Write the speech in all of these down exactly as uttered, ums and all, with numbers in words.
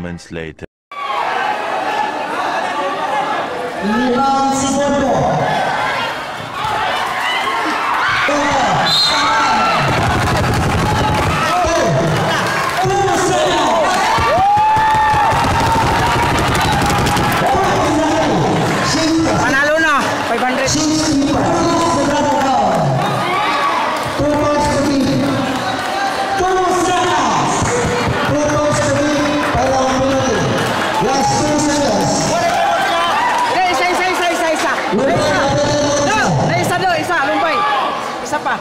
moments later. Limang segundo. Panalo na, five hundred. Isa pa.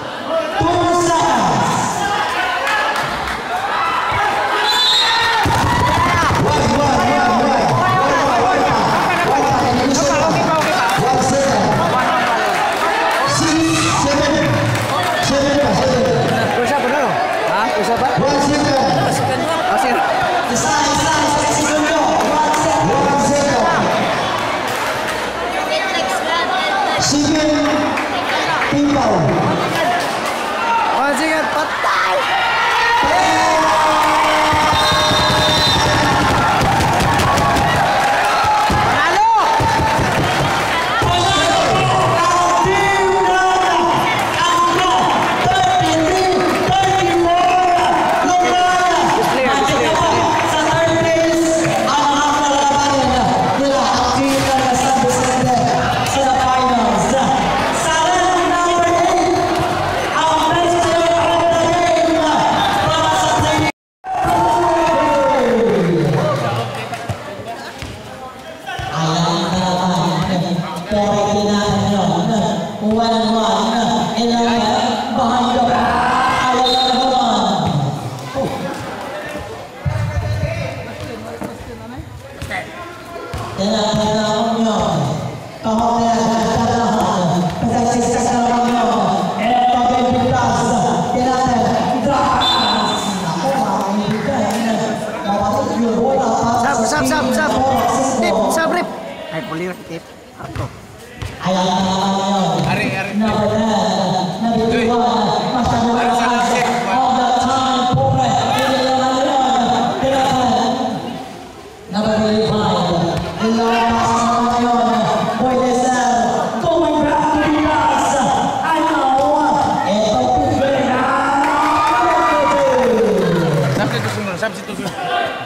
Sab, sab, sab. Tip, sab, rip. Ay, puli rin, tip. Ako. Ari, ari. Uy. Ari sa lasik. Sampai itu semua, sampai situ semua.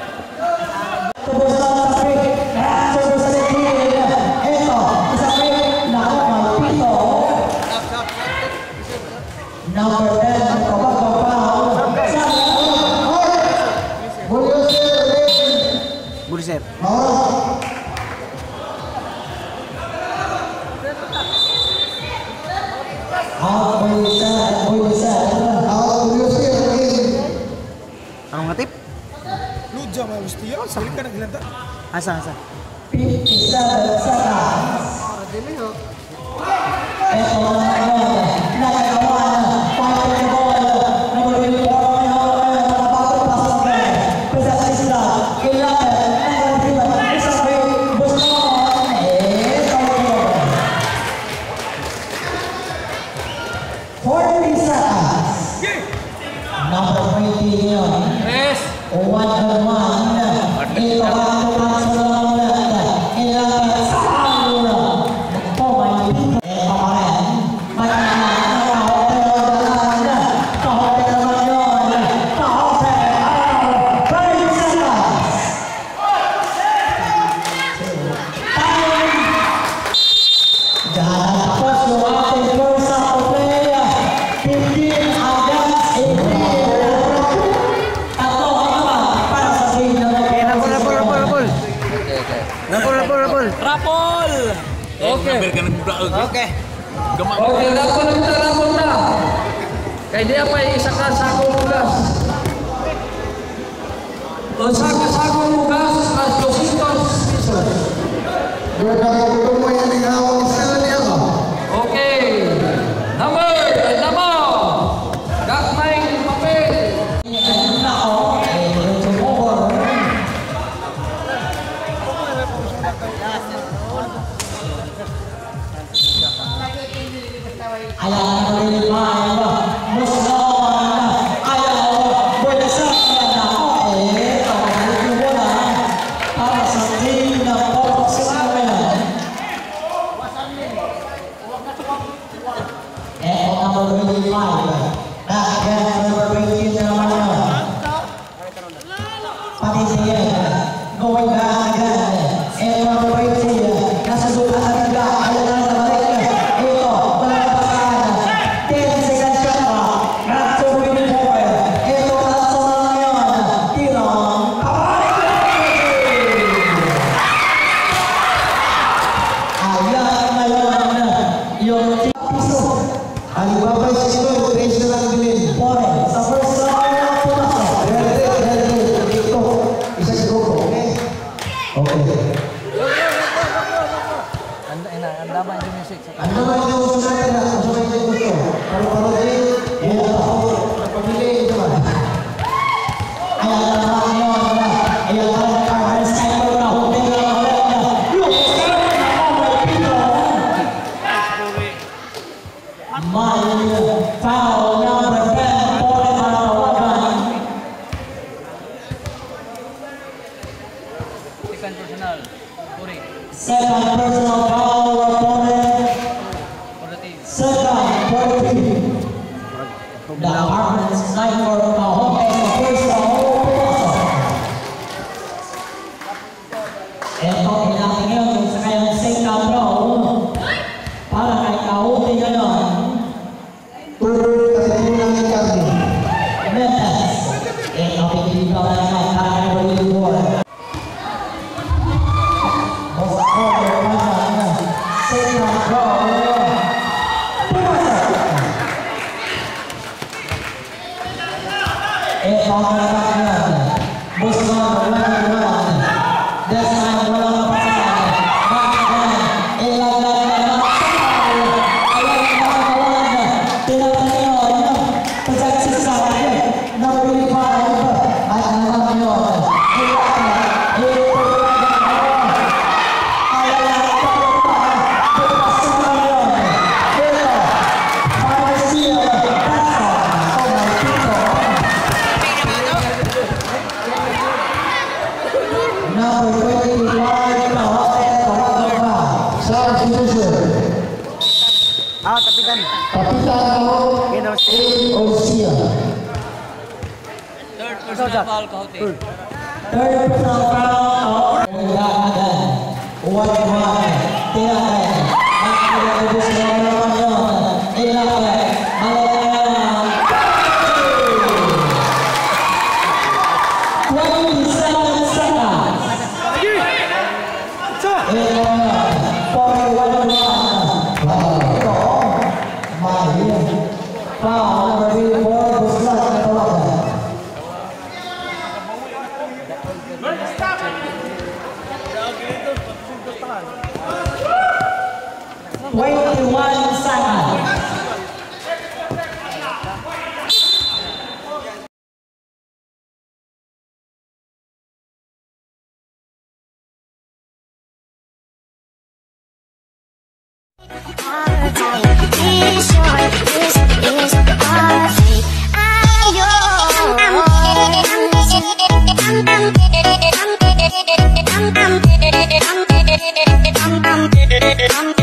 Buliser. Ano nga tip? Luja malustiya, salik ka naglanta. Asa, asa. Isa, isa. Dili ho. Eto na ngayon. Nakagawa na. Five ball. Number four. Number twenty yun. Yes. One on one. Ito ang pangsulat. Ilang sa'yo. Ito may ito pa rin. May mga kahotel na kahotel naman yun. Kahotel. thirty seconds. Time. Dahil tapos yung ating first half of play. fifteen against eighteen. Rapol. Okay. Okay. Okay, rapol na rapol na. Kaya di apa isa ka sako bugas. O saka sako bugas at two hundred pesos. Okay. Number, number. Gakmay papel. Ayaw na rin maayaw. Muslon. Ayaw. Buwede sa kanya. Eh, kapag mo na. twenty-five. Back again, number twenty, Naman. Patintingin. Going back again. And number twenty, nasa dulo sa ganda. Ayan na sa balik. Ito, balabasaan. ten seconds shot pa. Not to twenty-four. Ito, nasa mga ngayon. Tirong. Ayan ngayon. Yung piso. Alibaba Sisco, tres na lang bilhin. Pore, sa first round, pumasok. Ready, ready, ito. Isa si Coco, okay? Okay. Anda ina, anda man yung music. Ano naman yung gusto natin na? Ano naman yung gusto? Paro-paro din. Yan ako. Nagpapili, ito ba? Ayan na naman yun. Ayan na naman yung sniper na holding na ulit. Yung sniper na may pito. May foul number ten. Pore matawagan. Second personal. Puri. Second personal foul opponent. For the team. Second for the team. The Harman sniper na holding the first round. Ito, kailangan yun sa kayang second round. Para kay Kahuti ngayon. Tuloy kasi hindi mo namin kami. Mendes. Ito, pipiligaw na naman para kay Rodrigo Moore. Boss Order naman. Second round. Pumasok. Ito ang naman yun. Boss Order naman. This time, walang pasahan. Back again. Ilaglag na naman. Ayan ang nakakawalan. Tinaman yun. Project sa akin. Number twenty-five. At naman yun. Ilaglag. Ilaglag na naman. Ayan ang nakakawalan. Pagpasok na yun. Ito. Para siya. Pasok. Oh my Tito. Number twenty-one, Kahote, Kahote. Sa Sisco. Ah, tapikan. Kapitan ako. Kino si A. Osia. third personal foul Kahote. Third personal foul. Again. One-one. Tinahin. Nakakabos na naman yun. Tinahin. Malalayan. twenty-seven seconds. Ito na. forty-one. Ito. Mahal. Foul number twenty-four. Buslat na tawagan. twenty-one seconds. I'm